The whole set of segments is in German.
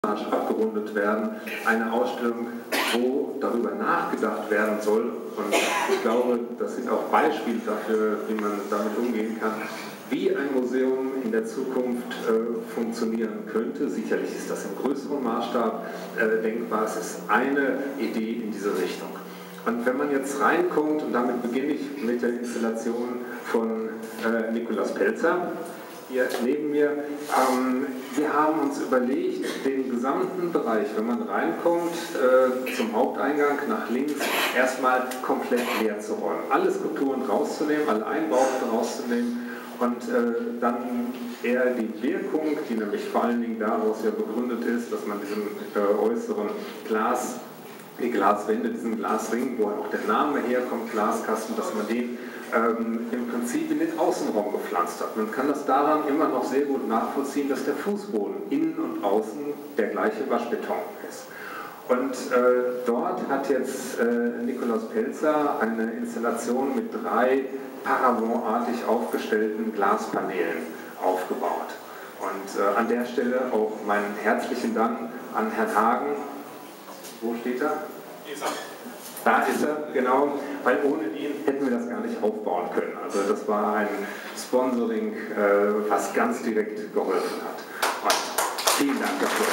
abgerundet werden. Eine Ausstellung, wo darüber nachgedacht werden soll. Und ich glaube, das sind auch Beispiele dafür, wie man damit umgehen kann, wie ein Museum in der Zukunft funktionieren könnte. Sicherlich ist das im größeren Maßstab denkbar. Es ist eine Idee in diese Richtung. Und wenn man jetzt reinkommt, und damit beginne ich mit der Installation von Nikolaus Pelzer, hier neben mir, wir haben uns überlegt, den gesamten Bereich, wenn man reinkommt, zum Haupteingang nach links, erstmal komplett leer zu räumen. Alle Skulpturen rauszunehmen, alle Einbauten rauszunehmen und dann eher die Wirkung, die nämlich vor allen Dingen daraus ja begründet ist, dass man diesen äußeren die Glaswände, diesen Glasring, wo auch der Name herkommt, Glaskasten, dass man den im Prinzip in den Außenraum gepflanzt hat. Man kann das daran immer noch sehr gut nachvollziehen, dass der Fußboden innen und außen der gleiche Waschbeton ist. Und dort hat jetzt Nikolaus Pelzer eine Installation mit 3 paravontartig aufgestellten Glaspaneelen aufgebaut. Und an der Stelle auch meinen herzlichen Dank an Herrn Hagen. Wo steht er? Da ist er, genau, weil ohne ihn hätten wir das gar nicht aufbauen können. Also das war ein Sponsoring, was ganz direkt geholfen hat. Und vielen Dank dafür.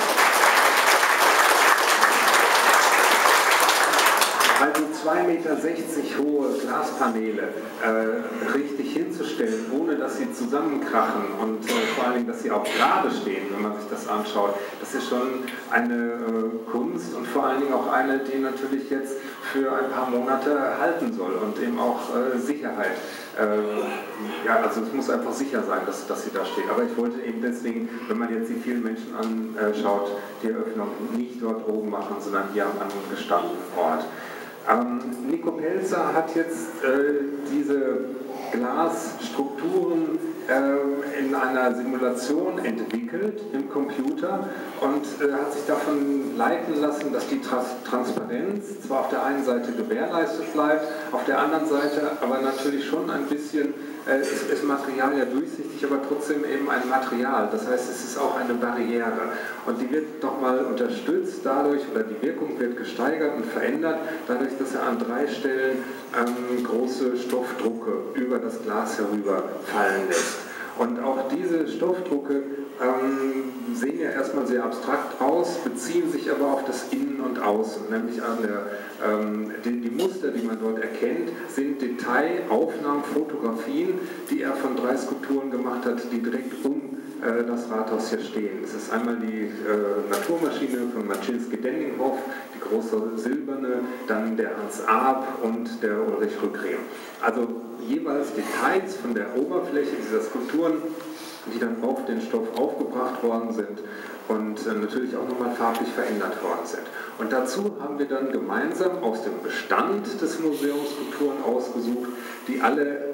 Also 2,60 Meter hohe Glaspaneele richtig hinzustellen, ohne dass sie zusammenkrachen und vor allen Dingen, dass sie auch gerade stehen, wenn man sich das anschaut, das ist schon eine Kunst und vor allen Dingen auch eine, die natürlich jetzt für ein paar Monate halten soll und eben auch Sicherheit. Ja, also es muss einfach sicher sein, dass sie da steht. Aber ich wollte eben deswegen, wenn man jetzt die vielen Menschen anschaut, die Eröffnung nicht dort oben machen, sondern hier am angestandenen Ort. Nico Pelzer hat jetzt diese Glasstrukturen in einer Simulation entwickelt im Computer und hat sich davon leiten lassen, dass die Transparenz zwar auf der einen Seite gewährleistet bleibt, auf der anderen Seite aber natürlich schon ein bisschen, ist Material ja durchsichtig, aber trotzdem eben ein Material. Das heißt, es ist auch eine Barriere. Und die wird nochmal unterstützt dadurch, oder die Wirkung wird gesteigert und verändert, dadurch, dass er an 3 Stellen große Stoffdrucke über das Glas herüber fallen lässt. Und auch diese Stoffdrucke sehen ja erstmal sehr abstrakt aus, beziehen sich aber auf das Innen und Außen, nämlich an die Muster, die man dort erkennt, sind Detailaufnahmen, Fotografien, die er von 3 Skulpturen gemacht hat, die direkt um das Rathaus hier stehen. Das ist einmal die Naturmaschine von Maczynski-Denninghoff, die große silberne, dann der Hans Arp und der Ulrich Rückriem. Also jeweils Details von der Oberfläche dieser Skulpturen, die dann auf den Stoff aufgebracht worden sind und natürlich auch nochmal farblich verändert worden sind. Und dazu haben wir dann gemeinsam aus dem Bestand des Museums Skulpturen ausgesucht, die alle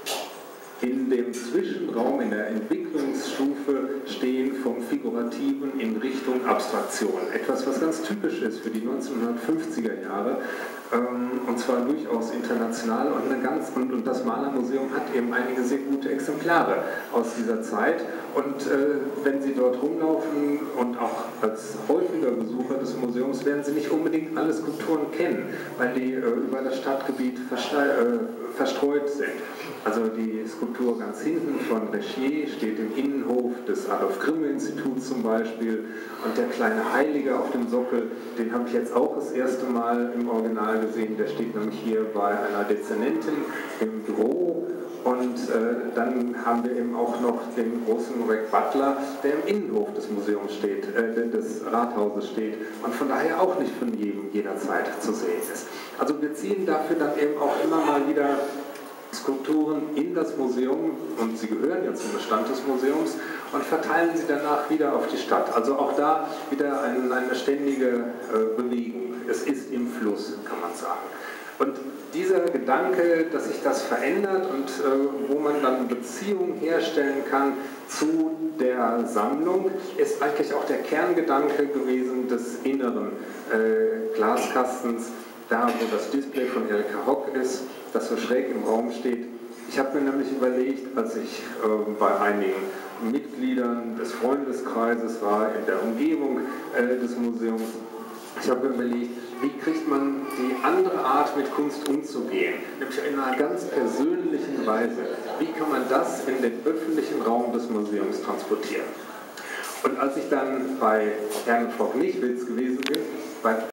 in dem Zwischenraum, in der Entwicklungsstufe stehen, vom Figurativen in Richtung Abstraktion. Etwas, was ganz typisch ist für die 1950er Jahre, und zwar durchaus international. Und das Malermuseum hat eben einige sehr gute Exemplare aus dieser Zeit. Und wenn Sie dort rumlaufen und auch als häufiger Besucher des Museums, werden Sie nicht unbedingt alle Skulpturen kennen, weil die über das Stadtgebiet verstreut sind. Also die Skulptur ganz hinten von Rechier steht im Innenhof des Adolf-Grimme-Instituts zum Beispiel, und der kleine Heilige auf dem Sockel, den habe ich jetzt auch das erste Mal im Original gesehen, der steht nämlich hier bei einer Dezernentin im Büro. Und dann haben wir eben auch noch den großen Rick Butler, der im Innenhof des Museums steht, des Rathauses steht und von daher auch nicht von jederzeit zu sehen ist. Also wir ziehen dafür dann eben auch immer mal wieder Skulpturen in das Museum, und sie gehören ja zum Bestand des Museums, und verteilen sie danach wieder auf die Stadt. Also auch da wieder eine ständige Bewegung. Es ist im Fluss, kann man sagen. Und dieser Gedanke, dass sich das verändert und wo man dann Beziehungen herstellen kann zu der Sammlung, ist eigentlich auch der Kerngedanke gewesen des inneren Glaskastens, da wo das Display von Erika Hock ist, das so schräg im Raum steht. Ich habe mir nämlich überlegt, als ich bei einigen Mitgliedern des Freundeskreises war, in der Umgebung des Museums, ich habe mir überlegt, wie kriegt man die andere Art mit Kunst umzugehen, nämlich in einer ganz persönlichen Weise. Wie kann man das in den öffentlichen Raum des Museums transportieren? Und als ich dann bei Herrn und Frau Knichwitz gewesen bin, bei